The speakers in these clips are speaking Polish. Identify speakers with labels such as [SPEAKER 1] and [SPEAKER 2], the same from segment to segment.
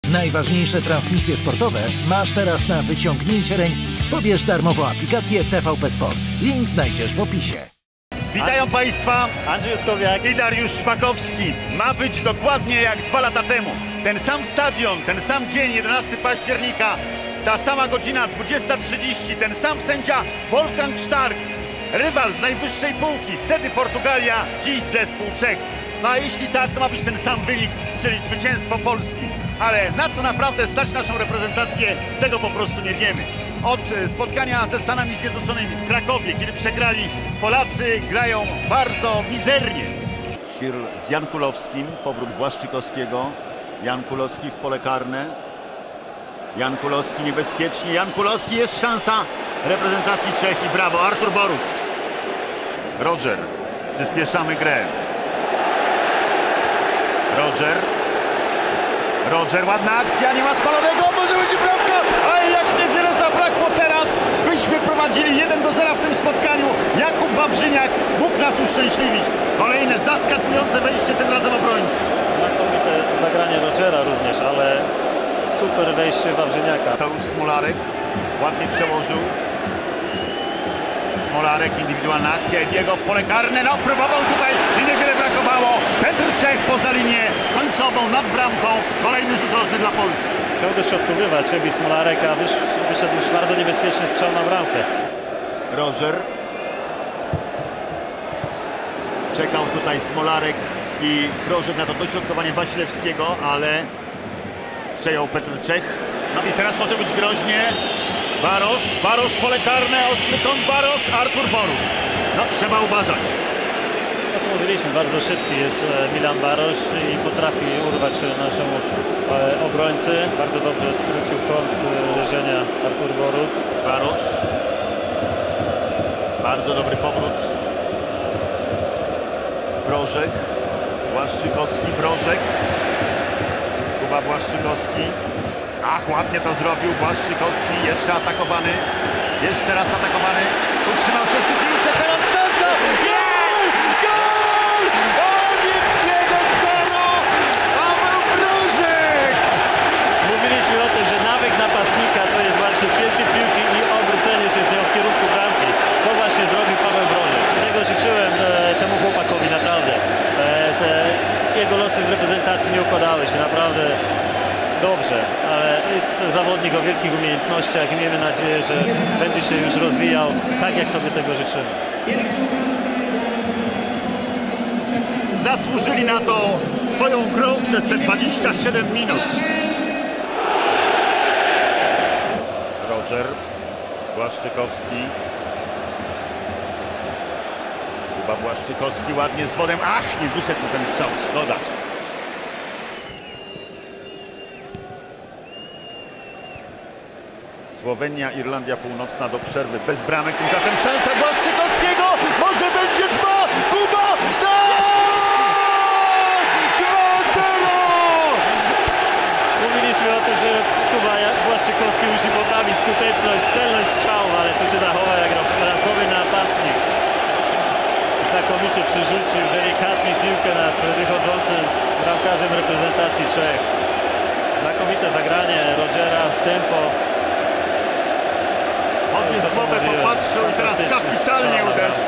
[SPEAKER 1] Najważniejsze transmisje sportowe masz teraz na wyciągnięcie ręki. Pobierz darmową aplikację TVP Sport. Link znajdziesz w opisie.
[SPEAKER 2] Witają Państwa
[SPEAKER 3] Andrzej Juskowiak
[SPEAKER 2] i Dariusz Szpakowski. Ma być dokładnie jak 2 lata temu. Ten sam stadion, ten sam dzień, 11 października, ta sama godzina, 20:30, ten sam sędzia Wolfgang Stark, rywal z najwyższej półki, wtedy Portugalia, dziś zespół Czech. No a jeśli tak, to ma być ten sam wynik, czyli zwycięstwo Polski. Ale na co naprawdę stać naszą reprezentację, tego po prostu nie wiemy. Od spotkania ze Stanami Zjednoczonymi w Krakowie, kiedy przegrali, Polacy grają bardzo mizernie. Szirl z Jankulowskim, powrót Błaszczykowskiego. Jankulowski w pole karne. Jankulowski niebezpiecznie. Jankulowski, jest szansa reprezentacji Czech i brawo, Artur Boruc. Roger, przyspieszamy grę. Roger, ładna akcja, nie ma spalonego, może będzie bramka, ale jak niewiele zabrakło teraz, byśmy prowadzili 1-0 w tym spotkaniu. Jakub Wawrzyniak mógł nas uszczęśliwić. Kolejne zaskakujące wejście, tym razem obrońcy.
[SPEAKER 3] Znakomite zagranie Rogera również, ale super wejście Wawrzyniaka.
[SPEAKER 2] To już Smolarek ładnie przełożył. Smolarek, indywidualna akcja i biegał w pole karne, no próbował tutaj i niewiele brakowało. Petr Czech poza linię końcową, nad bramką, kolejny rzut rożny dla Polski.
[SPEAKER 3] Chciał dośrodkowywać Ebi Smolarek, a wyszedł już bardzo niebezpieczny strzał na bramkę.
[SPEAKER 2] Roger. Czekał tutaj Smolarek i Rożek na to dośrodkowanie Wasilewskiego, ale przejął Petr Czech. No i teraz może być groźnie. Barosz, pole karne, ostry kąt Barosz, Artur Boruc. No trzeba uważać.
[SPEAKER 3] To co mówiliśmy, bardzo szybki jest Milan Barosz i potrafi urwać naszemu obrońcy. Bardzo dobrze skrócił kąt uderzenia Artur Boruc.
[SPEAKER 2] Barosz. Bardzo dobry powrót. Brożek. Błaszczykowski, Brożek. Kuba Błaszczykowski. Ach, ładnie to zrobił Błaszczykowski, jeszcze atakowany, jeszcze raz atakowany, utrzymał się przy piłce, teraz szansa, gol! A więc 1-0, Paweł Brożek!
[SPEAKER 3] Mówiliśmy o tym, że nawyk napastnika to jest właśnie przyjęcie piłki i odwrócenie się z nią w kierunku bramki. To właśnie zrobił Paweł Brożek. Tego życzyłem temu chłopakowi naprawdę. Te jego losy w reprezentacji nie układały się naprawdę dobrze, ale jest zawodnik o wielkich umiejętnościach i miejmy nadzieję, że będzie się już rozwijał tak, jak sobie tego życzymy.
[SPEAKER 2] Zasłużyli na to swoją grą przez te 27 minut. Roger, Błaszczykowski. Kuba Błaszczykowski ładnie z wodem. Ach, nie wyszedł ten strzał, szkoda. Słowenia, Irlandia Północna do przerwy bez bramek. Tymczasem szansa Błaszczykowskiego. Może będzie 2. Kuba! Tak! 2-0!
[SPEAKER 3] Mówiliśmy o tym, że Kuba Błaszczykowski musi poprawić skuteczność, celność strzału, ale tu się zachował jak rasowy napastnik. Znakomicie przerzucił delikatnie piłkę nad wychodzącym bramkarzem reprezentacji Czech. Znakomite zagranie Rogera w tempo.
[SPEAKER 2] Podniósł głowę, popatrzył i teraz kapitalnie uderzył.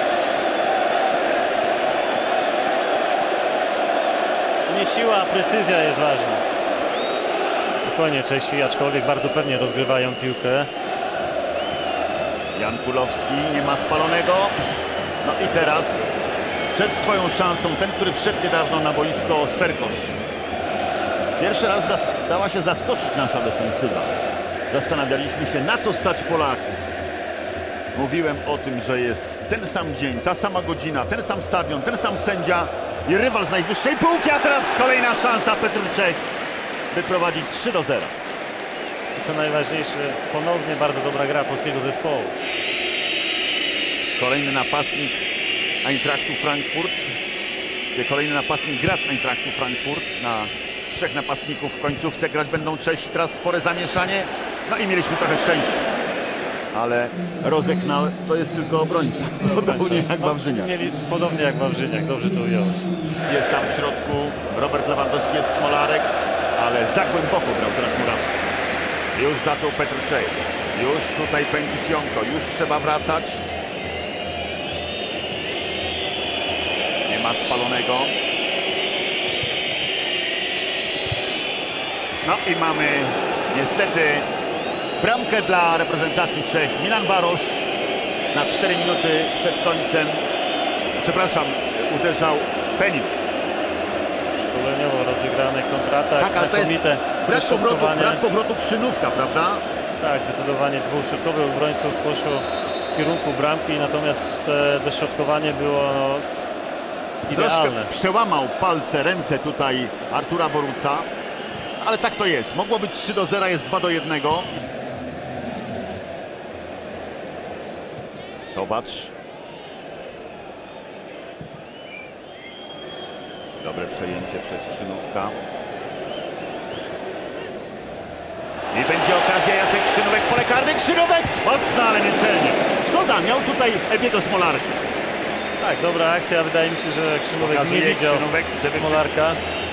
[SPEAKER 3] Nie siła, a precyzja jest ważna. Spokojnie Czesi, aczkolwiek bardzo pewnie rozgrywają piłkę.
[SPEAKER 2] Jankulowski, nie ma spalonego. No i teraz przed swoją szansą ten, który wszedł niedawno na boisko, Sferkosz. Pierwszy raz dała się zaskoczyć nasza defensywa. Zastanawialiśmy się, na co stać Polaków. Mówiłem o tym, że jest ten sam dzień, ta sama godzina, ten sam stadion, ten sam sędzia i rywal z najwyższej półki, a teraz kolejna szansa Petr Czech wyprowadzić 3-0.
[SPEAKER 3] Co najważniejsze, ponownie bardzo dobra gra polskiego zespołu.
[SPEAKER 2] Kolejny napastnik Eintrachtu Frankfurt. Kolejny napastnik gracz Eintrachtu Frankfurt. Na 3 napastników w końcówce grać będą Czesi. Teraz spore zamieszanie. No i mieliśmy trochę szczęścia. Ale Rozegnal to jest tylko obrońca. Podobnie jak Wawrzyniak.
[SPEAKER 3] Mieli podobnie jak Wawrzyniak, dobrze to ująłeś.
[SPEAKER 2] Jest tam w środku Robert Lewandowski, jest Smolarek. ale za głęboko grał teraz Murawski. Już zaczął Petruczej, już tutaj pędzi Sionko, już trzeba wracać. Nie ma spalonego. No i mamy niestety bramkę dla reprezentacji Czech. Milan Baroš na 4 minuty przed końcem, przepraszam, uderzał Fenin.
[SPEAKER 3] Szkoleniowo rozegrany kontratak,
[SPEAKER 2] Tak, ale to jest brak powrotu Krzynówka, prawda?
[SPEAKER 3] Tak, zdecydowanie dwóch środkowych obrońców poszło w kierunku bramki, natomiast dośrodkowanie było idealne.
[SPEAKER 2] Troszkę przełamał palce, ręce tutaj Artura Boruca, ale tak to jest. Mogło być 3-0, jest 2-1. Kowacz. Dobre przejęcie przez Krzynówka. I będzie okazja, Jacek Krzynówek, pole karne, Krzynówek! Mocno, ale niecelnie. Szkoda, miał tutaj Ebiego Smolarkę.
[SPEAKER 3] Tak, dobra akcja, wydaje mi się, że Krzynówek nie widział Smolarka.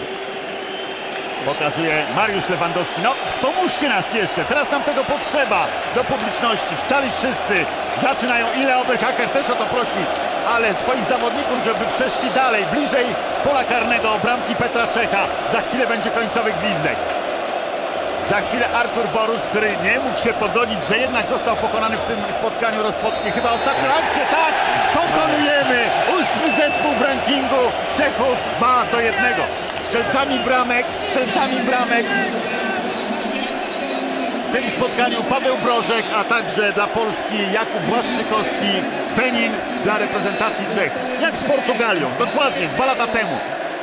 [SPEAKER 2] Pokazuje Mariusz Lewandowski. No, wspomóżcie nas jeszcze, teraz nam tego potrzeba do publiczności. Wstali wszyscy, zaczynają. Ile Oberhacker też o to prosi, ale swoich zawodników, żeby przeszli dalej, bliżej pola karnego, bramki Petra Czecha. Za chwilę będzie końcowy gwizdek. Za chwilę Artur Boruc, który nie mógł się pogodzić, że jednak został pokonany w tym spotkaniu, rozpocznie chyba ostatnią akcję. Tak, pokonujemy 8. zespół w rankingu Czechów 2-1. Strzelcami bramek w tym spotkaniu Paweł Brożek, a także dla Polski Jakub Błaszczykowski, Fenin dla reprezentacji Czech. Jak z Portugalią, dokładnie 2 lata temu.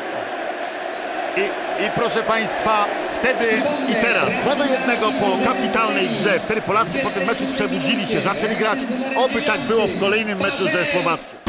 [SPEAKER 2] I proszę Państwa, wtedy i teraz 2-1 po kapitalnej grze. Wtedy Polacy po tym meczu przebudzili się, zaczęli grać. Oby tak było w kolejnym meczu ze Słowacją.